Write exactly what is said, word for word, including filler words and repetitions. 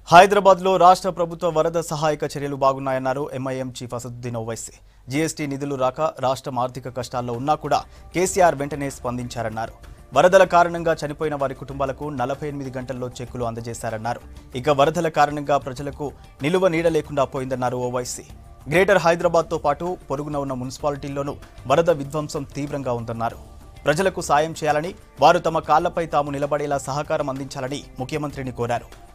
హైదరాబాద్ లో రాష్ట్ర ప్రభుత్వ వరద సహాయక చర్యలు బాగున్నాయన్నారు MIM chief Asaduddin Owaisi. GST నిధులు రాక రాష్ట్రం ఆర్థిక కష్టాల్లో ఉన్నా కూడా కేసీఆర్ వెంటనే స్పందించారన్నారు. వరదల కారణంగా చనిపోయిన వారి కుటుంబాలకు నలభై ఎనిమిది గంటల్లో చెక్కులు అందజేశారన్నారు. ఇక వరదల కారణంగా ప్రజలకు నిలువ నీడ లేకుండా పోయిందన్నారు ఓవైసీ. గ్రేటర్ హైదరాబాద్ తో పాటు పొరుగున ఉన్న మున్సిపాలిటీల్లోనూ వరద విధ్వంసం తీవ్రంగా ఉందన్నారు. ప్రజలకు సాయం చేయాలని, వారు తమ కాళ్లపై తాము నిలబడేలా సహకారం అందించాలని ముఖ్యమంత్రిని కోరారు.